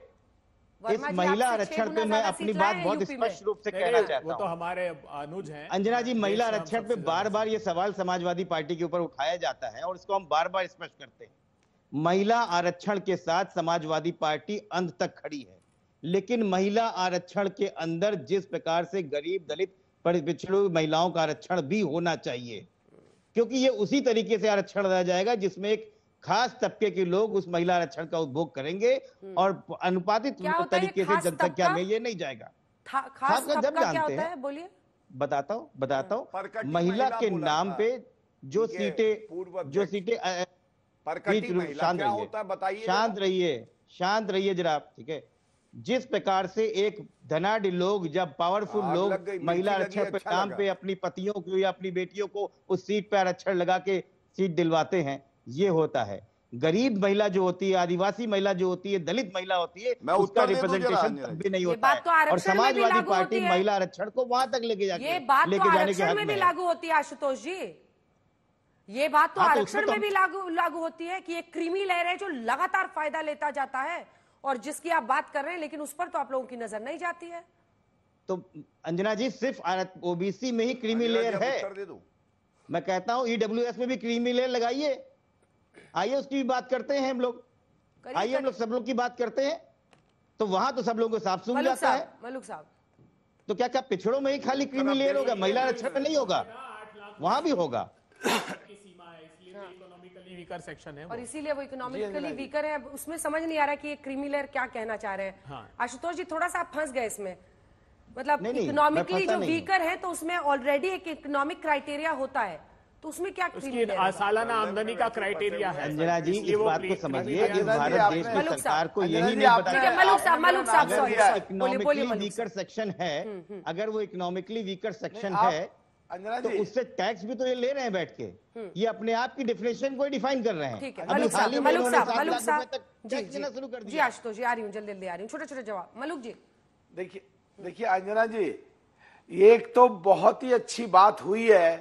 पे मैं अपनी बात बहुत स्पष्ट रूप से कहना चाहता हूं। वो तो हमारे अनुज हैं। अंजना जी महिला आरक्षण पे बार बार ये सवाल समाजवादी पार्टी के ऊपर उठाया जाता है और इसको हम बार बार स्पष्ट करते हैं। महिला आरक्षण के साथ समाजवादी पार्टी अंत तक खड़ी है, लेकिन महिला आरक्षण के अंदर जिस प्रकार से गरीब दलित पिछड़ों महिलाओं का आरक्षण भी होना चाहिए, क्योंकि ये उसी तरीके से आरक्षण रह जाएगा जिसमें एक खास तबके के लोग उस महिला आरक्षण का उपभोग करेंगे और अनुपातित तरीके से जनसंख्या में ये नहीं जाएगा। खास जब जानते हैं, बोलिए। बताता हूं महिला के नाम पे जो सीटें शांत रहिए जरा, ठीक है। जिस प्रकार से एक धनाढ़ लोग, जब पावरफुल लोग महिला आरक्षण पे नाम पे अपनी पतियों को या अपनी बेटियों को उस सीट पे आरक्षण लगा के सीट दिलवाते हैं, ये होता है। गरीब महिला जो होती है, आदिवासी महिला जो होती है, दलित महिला होती है, उसका रिप्रेजेंटेशन भी नहीं होता है। और समाजवादी पार्टी महिला आरक्षण को वहां तक लेके जाने के हक में लागू होती है। आशुतोष जी ये बात तो आरक्षण में भी लागू होती है कि एक क्रीमी लेयर है जो लगातार फायदा लेता जाता है, और जिसकी आप बात कर रहे हैं, लेकिन उस पर तो आप लोगों की नजर नहीं जाती है। तो अंजना जी सिर्फ ओबीसी में ही क्रीमी लेयर है। मैं कहता हूं ईडब्ल्यूएस में भी क्रीमी लेयर लगाइए, आइए उसकी भी बात करते हैं हम लोग, आइए हम लोग सब लोग की बात करते हैं। तो वहां तो सब लोगों को साफ सूझ जाता है। मलूक साहब, तो क्या पिछड़ों में ही खाली क्रीमी लेयर होगा, महिला आरक्षण में नहीं होगा? वहां भी होगा। वीकर सेक्शन है और इसीलिए वो इकोनॉमिकली वीकर है। उसमें समझ नहीं आ रहा कि ये क्रीमी लेयर क्या कहना चाह रहे हैं। आशुतोष जी थोड़ा सा आप फंस गए इसमें, मतलब इकोनॉमिकली जो वीकर है तो उसमें ऑलरेडी एक इकोनॉमिक क्राइटेरिया होता है, तो उसमें क्या सालाना आमदनी का क्राइटेरिया है। अंजना जी इस बात को समझिए कि भारत देश की सरकार को यही नहीं पता। इकोनॉमिकली वीकर सेक्शन है, अगर वो इकोनॉमिकली वीकर सेक्शन है तो उससे टैक्स भी तो ये ले रहे हैं बैठ के, ये अपने आप की डेफिनेशन को डिफाइन कर रहे हैं। ठीक है मलूक साहब शुरू कर दिया। आशुतोष जी आ रही हूँ, जल्दी आ रही हूँ, छोटे छोटे जवाब। मलूक जी देखिए अंजना जी, एक तो बहुत ही अच्छी बात हुई है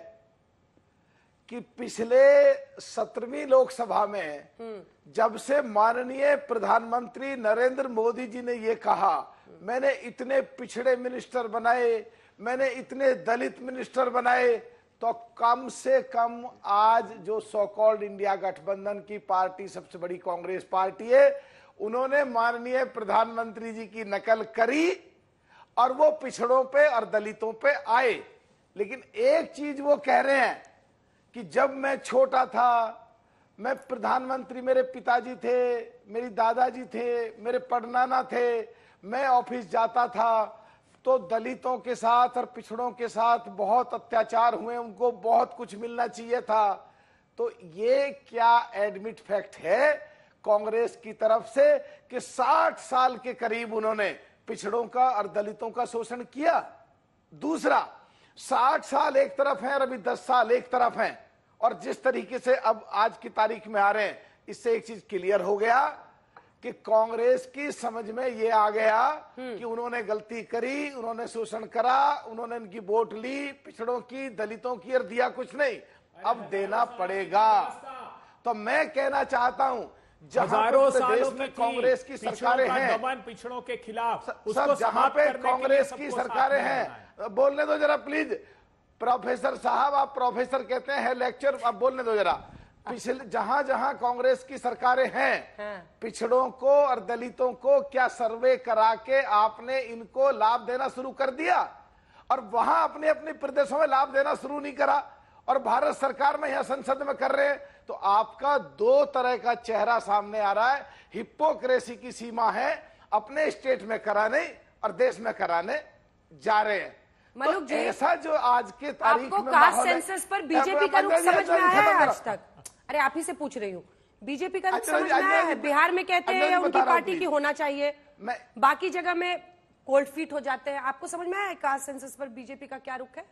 कि पिछले 17वीं लोकसभा में जब से माननीय प्रधानमंत्री नरेंद्र मोदी जी ने ये कहा, मैंने इतने पिछड़े मिनिस्टर बनाए, मैंने इतने दलित मिनिस्टर बनाए, तो कम से कम आज जो सो कॉल्ड इंडिया गठबंधन की पार्टी सबसे बड़ी कांग्रेस पार्टी है, उन्होंने माननीय प्रधानमंत्री जी की नकल करी और वो पिछड़ों पे और दलितों पे आए। लेकिन एक चीज वो कह रहे हैं कि जब मैं छोटा था, मैं प्रधानमंत्री, मेरे पिताजी थे, मेरी दादाजी थे, मेरे परनाना थे, मैं ऑफिस जाता था तो दलितों के साथ और पिछड़ों के साथ बहुत अत्याचार हुए, उनको बहुत कुछ मिलना चाहिए था। तो ये क्या एडमिट फैक्ट है कांग्रेस की तरफ से कि 60 साल के करीब उन्होंने पिछड़ों का और दलितों का शोषण किया? दूसरा, 60 साल एक तरफ है और अभी 10 साल एक तरफ हैं, और जिस तरीके से अब आज की तारीख में आ रहे हैं, इससे एक चीज क्लियर हो गया कि कांग्रेस की समझ में ये आ गया कि उन्होंने गलती करी, उन्होंने शोषण करा, उन्होंने इनकी वोट ली, पिछड़ों की, दलितों की, और दिया कुछ नहीं, अब देना पड़ेगा। तो मैं कहना चाहता हूं, हजारों सालों में कांग्रेस की सरकारें हैं, पिछड़ों के खिलाफ सब जहां पे कांग्रेस की सरकारें हैं, बोलने दो जरा प्लीज। प्रोफेसर साहब, आप प्रोफेसर कहते हैं, लेक्चर, आप बोलने दो जरा। पिछले जहां जहां कांग्रेस की सरकारें हैं, पिछड़ों को और दलितों को क्या सर्वे करा के आपने इनको लाभ देना शुरू कर दिया? और वहां अपने अपने प्रदेशों में लाभ देना शुरू नहीं करा, और भारत सरकार में यहां संसद में कर रहे हैं। तो आपका दो तरह का चेहरा सामने आ रहा है। हिपोक्रेसी की सीमा है, अपने स्टेट में कराने और देश में कराने जा रहे हैं। मलुक जी, ऐसा जो आज के तारीख आपको में कास्ट सेंसस पर बीजेपी का रुख समझ में आया है आज तक? अरे आप ही से पूछ रही हूँ, बीजेपी का रुख समझ में आया है? बिहार में कहते हैं उनकी पार्टी की होना चाहिए, बाकी जगह में कोल्ड फीट हो जाते हैं। आपको समझ में आया है कास्ट सेंसस पर बीजेपी का क्या रुख है?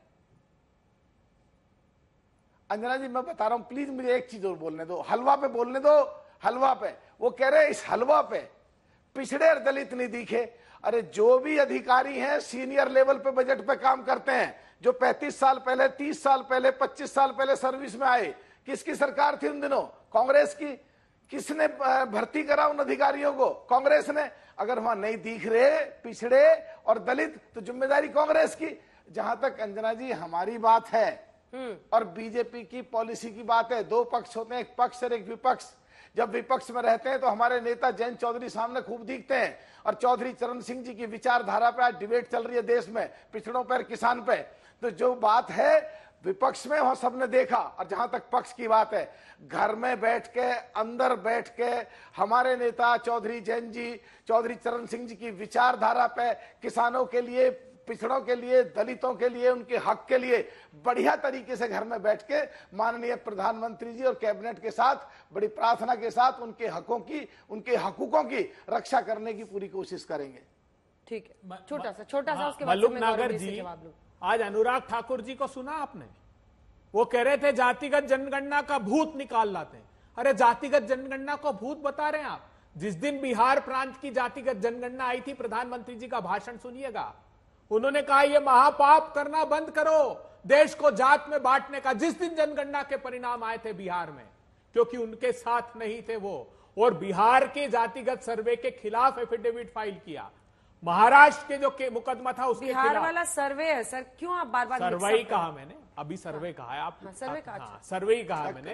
अंजना जी मैं बता रहा हूं, प्लीज मुझे एक चीज और बोलने दो, हलवा पे बोलने दो। हलवा पे वो कह रहे इस हलवा पे पिछड़े और दलित नहीं दिखे। अरे जो भी अधिकारी हैं सीनियर लेवल पे बजट पे काम करते हैं, जो 35 साल पहले, 30 साल पहले, 25 साल पहले सर्विस में आए, किसकी सरकार थी उन दिनों? कांग्रेस की। किसने भर्ती करा उन अधिकारियों को? कांग्रेस ने। अगर वहां नहीं दिख रहे पिछड़े और दलित तो जिम्मेदारी कांग्रेस की। जहां तक अंजना जी हमारी बात है और बीजेपी की पॉलिसी की बात है, दो पक्ष होते हैं, एक पक्ष और एक विपक्ष। जब विपक्ष में रहते हैं तो हमारे नेता जयंत चौधरी सामने खूब दिखते हैं, और चौधरी चरण सिंह जी की विचारधारा पे आज डिबेट चल रही है देश में, पिछड़ों पर, किसान पे। तो जो बात है विपक्ष में वहां सबने देखा। और जहां तक पक्ष की बात है, घर में बैठ के, अंदर बैठ के हमारे नेता चौधरी जयंत जी, चौधरी चरण सिंह जी की विचारधारा पे किसानों के लिए, पिछड़ों के लिए, दलितों के लिए, उनके हक के लिए बढ़िया तरीके से घर में बैठ के माननीय प्रधानमंत्री जी और कैबिनेट के साथ बड़ी प्रार्थना के साथ उनके हकों की, उनके हकूकों की रक्षा करने की पूरी कोशिश करेंगे। ठीक है, छोटा सा उसके बाद मल्लुक नागर जी, आज अनुराग ठाकुर जी को सुना आपने? वो कह रहे थे जातिगत जनगणना का भूत निकाल लाते हैं। अरे जातिगत जनगणना को भूत बता रहे हैं आप? जिस दिन बिहार प्रांत की जातिगत जनगणना आई थी, प्रधानमंत्री जी का भाषण सुनिएगा। उन्होंने कहा ये महापाप करना बंद करो, देश को जात में बांटने का। जिस दिन जनगणना के परिणाम आए थे बिहार में, क्योंकि उनके साथ नहीं थे वो, और बिहार के जातिगत सर्वे के खिलाफ एफिडेविट फाइल किया। महाराष्ट्र के जो मुकदमा था उसके बिहार वाला सर्वे है सर, क्यों आप बार बार सर्वे ही कहा मैंने, अभी सर्वे कहा है आप? सर्वे कहा, सर्वे ही कहा मैंने।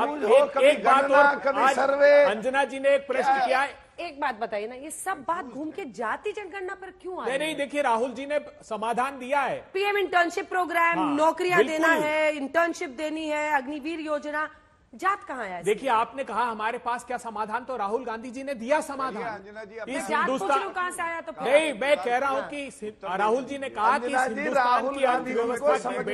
एक बात और, कभी सर्वे। अंजना जी ने एक प्रश्न किया है, एक बात बताइए ना, ये सब बात घूम के जाति जनगणना पर क्यों आ रही है? नहीं, देखिए राहुल जी ने समाधान दिया है। पीएम इंटर्नशिप प्रोग्राम, नौकरियां देना है, इंटर्नशिप देनी है, अग्निवीर योजना, जात कहाँ है? देखिए आपने कहा हमारे पास क्या समाधान, तो राहुल गांधी जी ने दिया समाधान। इस हिंदुस्तान कहाँ से आया? तो नहीं, मैं कह रहा हूँ कि राहुल जी ने कहा कि हिंदुस्तान की अर्थव्यवस्था की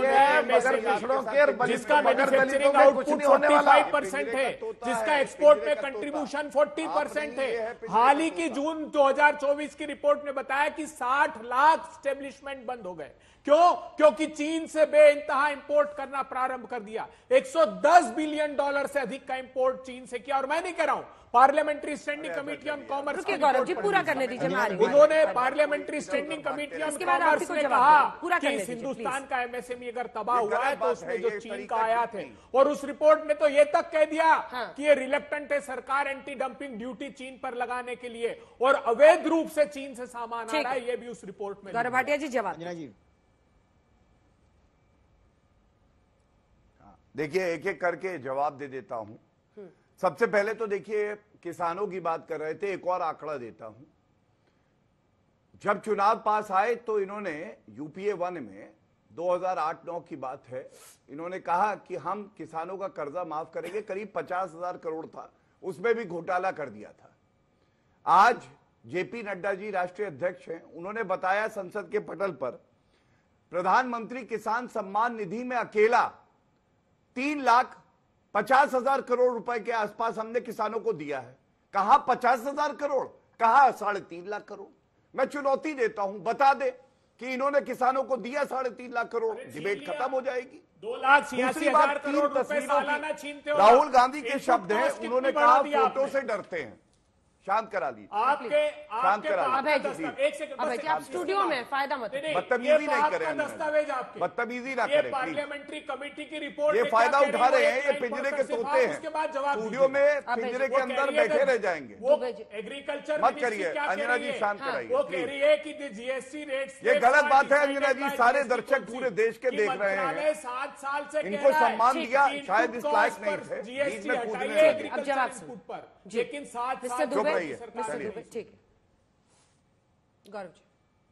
बैकबोन, जिसका मैन्युफैक्चरिंग आउटपुट 45% है, जिसका एक्सपोर्ट में कंट्रीब्यूशन 40% है। हाल ही की जून 2024 की रिपोर्ट ने बताया कि 60 लाख स्टेब्लिशमेंट बंद हो गए। क्यों? क्योंकि चीन से बेइंतहा इंपोर्ट करना प्रारंभ कर दिया। $110 बिलियन से अधिक का इंपोर्ट चीन से किया। और मैं नहीं कह रहा हूं, parliamentary standing committee on commerce, Gaurav ji पूरा करने दीजिए। उन्होंने parliamentary standing committee on commerce ने कहा कि हिंदुस्तान का एमएसएमई अगर तबाह हुआ है तो उसमें जो चीन का आयात है, और उस रिपोर्ट में तो ये तक कह दिया कि ये रिलेक्टेंट है सरकार एंटी डंपिंग ड्यूटी चीन पर लगाने के लिए, और अवैध रूप से चीन से सामान आ रहा है, ये भी उस रिपोर्ट में। गौरव भाटिया जी जवाब। देखिए एक एक करके जवाब दे देता हूं। सबसे पहले तो देखिए किसानों की बात कर रहे थे, एक और आंकड़ा देता हूं। जब चुनाव पास आए तो इन्होंने यूपीए 1 में 2008-9 की बात है, इन्होंने कहा कि हम किसानों का कर्जा माफ करेंगे, करीब 50,000 करोड़ था, उसमें भी घोटाला कर दिया था। आज जेपी नड्डा जी राष्ट्रीय अध्यक्ष हैं, उन्होंने बताया संसद के पटल पर प्रधानमंत्री किसान सम्मान निधि में अकेला 3,50,000 करोड़ रुपए के आसपास हमने किसानों को दिया है। कहा 50,000 करोड़, कहा 3.5 लाख करोड़। मैं चुनौती देता हूं, बता दे कि इन्होंने किसानों को दिया 3.5 लाख करोड़, डिबेट खत्म हो जाएगी। 2,86,000 करोड़ रुपए सालाना छीनते हो। राहुल गांधी के शब्द हैं, उन्होंने कहा फोटो से डरते हैं। शांत करा लीजिए। आपके अभय पास जी, एक सेकंड, अभय जी, आप स्टूडियो में फायदा मत नहीं, बदतमीजी नहीं करें, दस्तावेज आपके, बदतमीजी ना ये करें, पार्लियामेंट्री कमेटी की रिपोर्ट ये में फायदा क्या उठा कह रहे है, हैं, ये पिंजरे के तोते हैं, उसके बाद जवाब स्टूडियो में पिंजरे के वो अंदर कह रही है बैठे रह जाएंगे। वो एग्रीकल्चर मत करिए अंजना जी, शांत कराइए। वो कह रही है कि जीएसटी रेट्स, ये गलत बात है अंजना जी, सारे दर्शक पूरे देश के देख रहे हैं, 7 साल से इनको सम्मान दिया, शायद इस लायक नहीं थे, बीच में कूदने लगे। अब जवाब सुनिए। लेकिन 7 मिस्टर साल दुबे, रहिए, मिस्टर दुबे, ठीक है, गौरव जी।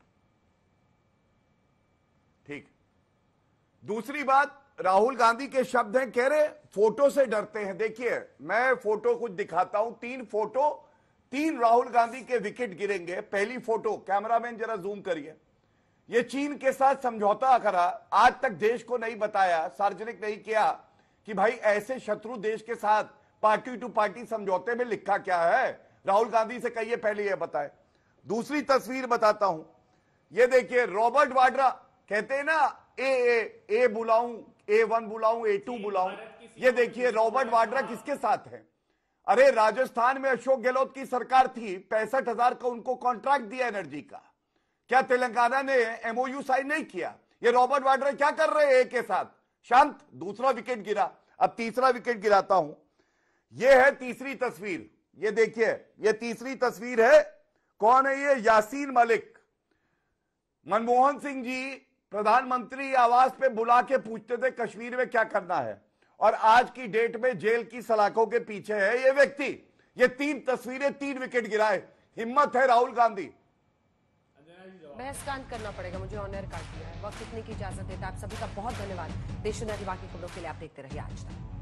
ठीक। दूसरी बात, राहुल गांधी के शब्द हैं, कह रहे फोटो से डरते हैं। देखिए मैं फोटो कुछ दिखाता हूं, 3 फोटो, 3 राहुल गांधी के विकेट गिरेंगे। पहली फोटो, कैमरामैन जरा जूम करिए, ये चीन के साथ समझौता करा, आज तक देश को नहीं बताया, सार्वजनिक नहीं किया कि भाई ऐसे शत्रु देश के साथ पार्टी टू पार्टी समझौते में लिखा क्या है। राहुल गांधी से कहिए पहले यह बताए। दूसरी तस्वीर बताता हूं, ये देखिए रॉबर्ट वाड्रा, कहते हैं ना ए बुलाऊं, A1 बुलाऊं, A2 बुलाऊं, ये देखिए रॉबर्ट वाड्रा किसके साथ है। अरे राजस्थान में अशोक गहलोत की सरकार थी, 65,000 का उनको कॉन्ट्रैक्ट दिया एनर्जी का, क्या तेलंगाना ने MOU साइन नहीं किया। ये रॉबर्ट वाड्रा क्या कर रहे हैं ए के साथ। शांत। दूसरा विकेट गिरा, अब तीसरा विकेट गिराता हूं। यह है तीसरी तस्वीर, ये देखिए, ये तीसरी तस्वीर है। कौन है ये? यासीन मलिक। मनमोहन सिंह जी प्रधानमंत्री आवास पे बुला के पूछते थे कश्मीर में क्या करना है, और आज की डेट में जेल की सलाखों के पीछे है ये व्यक्ति। ये 3 तस्वीरें, 3 विकेट गिराए, हिम्मत है राहुल गांधी। बहस का अंत करना पड़ेगा, मुझे ऑनर काट दिया है, वक्त इतने की इजाजत देता है। आप सभी का बहुत धन्यवाद। देश दुनिया की बाकी खबरों के लिए आप देखते रहिए आज तक।